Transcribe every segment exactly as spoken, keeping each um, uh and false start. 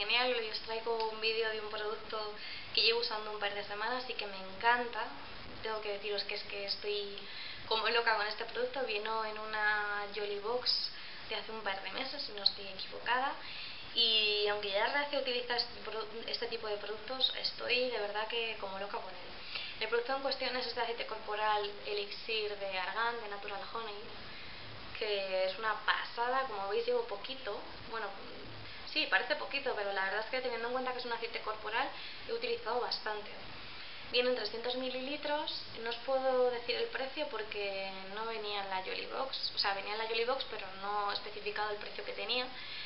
genial. Hoy os traigo un vídeo de un producto que llevo usando un par de semanas y que me encanta. Tengo que deciros que es que estoy como loca con este producto. Vino en una Jolly Box de hace un par de meses, si no estoy equivocada. Y aunque ya desde hace utilizar este tipo de productos, estoy de verdad que como loca por él. El producto en cuestión es este aceite corporal Elixir de Argan, de Natural Honey, que es una pasada. Como veis, llevo poquito. Bueno, sí, parece poquito, pero la verdad es que teniendo en cuenta que es un aceite corporal, he utilizado bastante. Vienen trescientos mililitros. No os puedo decir el precio porque no venía en la Jolly Box. O sea, venía en la Jolly Box, pero no he especificado el precio que tenía.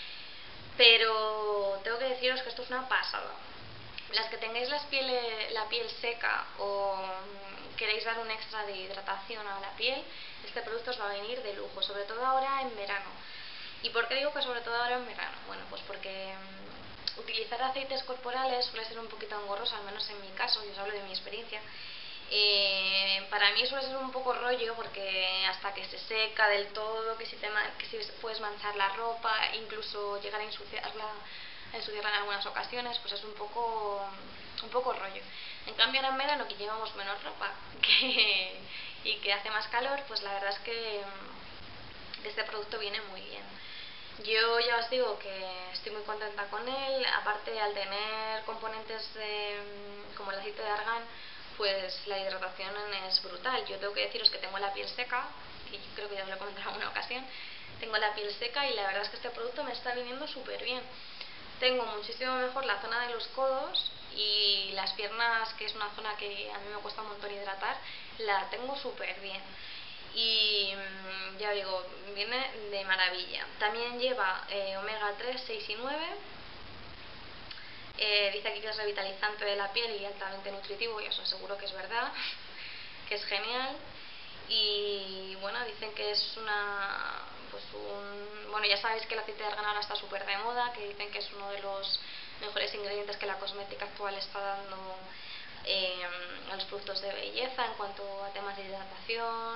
Pero tengo que deciros que esto es una pasada. Las que tengáis las piel, la piel seca o queréis dar un extra de hidratación a la piel, este producto os va a venir de lujo, sobre todo ahora en verano. ¿Y por qué digo que sobre todo ahora en verano? Bueno, pues porque um, utilizar aceites corporales suele ser un poquito engorroso, al menos en mi caso, yo os hablo de mi experiencia. Eh, para mí suele ser un poco rollo porque hasta que se seca del todo, que si, te, que si puedes manchar la ropa, incluso llegar a ensuciarla, a ensuciarla en algunas ocasiones, pues es un poco, un poco rollo. En cambio ahora en verano, que llevamos menos ropa que, y que hace más calor, pues la verdad es que este producto viene muy bien. Yo ya os digo que estoy muy contenta con él. Aparte, al tener componentes de, como el aceite de argán, pues la hidratación es brutal. Yo tengo que deciros que tengo la piel seca, que yo creo que ya os lo he comentado en una ocasión. Tengo la piel seca y la verdad es que este producto me está viniendo súper bien. Tengo muchísimo mejor la zona de los codos y las piernas, que es una zona que a mí me cuesta un montón hidratar, la tengo súper bien. Y ya digo, viene de maravilla. También lleva eh, omega tres, seis y nueve. Eh, dice aquí que es revitalizante de la piel y altamente nutritivo, y os aseguro que es verdad, que es genial. Y bueno, dicen que es una, pues un, bueno, ya sabéis que el aceite de argán ahora está súper de moda, que dicen que es uno de los mejores ingredientes que la cosmética actual está dando eh, a los productos de belleza en cuanto a temas de hidratación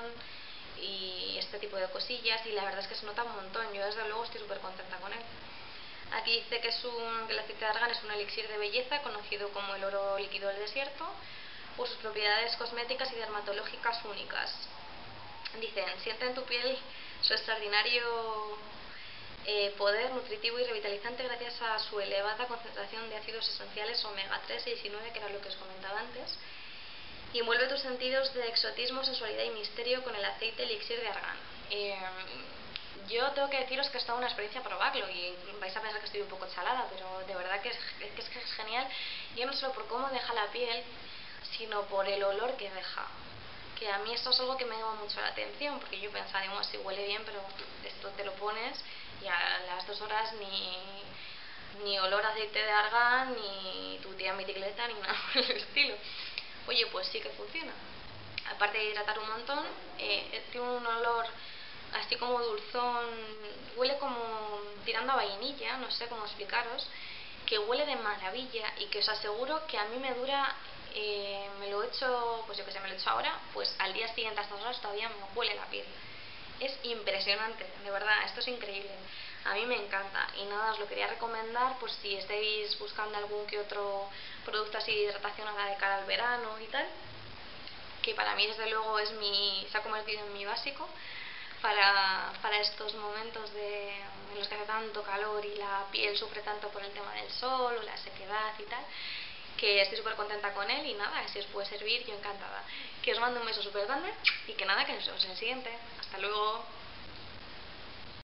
y este tipo de cosillas, y la verdad es que se nota un montón. Yo desde luego estoy súper contenta con él. Aquí dice que, es un, que el aceite de argán es un elixir de belleza conocido como el oro líquido del desierto por sus propiedades cosméticas y dermatológicas únicas. Dicen, siente en tu piel su extraordinario eh, poder nutritivo y revitalizante gracias a su elevada concentración de ácidos esenciales omega tres, seis y nueve, que era lo que os comentaba antes. Y envuelve tus sentidos de exotismo, sensualidad y misterio con el aceite elixir de argán. Eh, yo tengo que deciros que es toda una experiencia probarlo y vais a pensar que estoy un poco chalada, pero de verdad que es, que es, que es genial. Ya no solo por cómo deja la piel, sino por el olor que deja. Que a mí esto es algo que me llama mucho la atención, porque yo pensaba, digo, si huele bien, pero esto te lo pones y a las dos horas ni, ni olor a aceite de argán, ni tu tía en bicicleta, ni nada por el estilo. Oye, pues sí que funciona. Aparte de hidratar un montón, eh, tiene un olor así como dulzón, huele como tirando a vainilla, no sé cómo explicaros, que huele de maravilla y que os aseguro que a mí me dura, eh, me lo he hecho, pues yo que sé, me lo he hecho ahora, pues al día siguiente a estas horas todavía me huele la piel. Es impresionante, de verdad, esto es increíble. A mí me encanta y nada, os lo quería recomendar por si estáis buscando algún que otro producto así de hidratación ahora de cara al verano y tal, que para mí desde luego es mi, se ha convertido en mi básico para, para estos momentos de, en los que hace tanto calor y la piel sufre tanto por el tema del sol o la sequedad y tal, que estoy súper contenta con él y nada, si os puede servir, yo encantada. Que os mando un beso súper grande y que nada, que nos vemos en el siguiente. Hasta luego.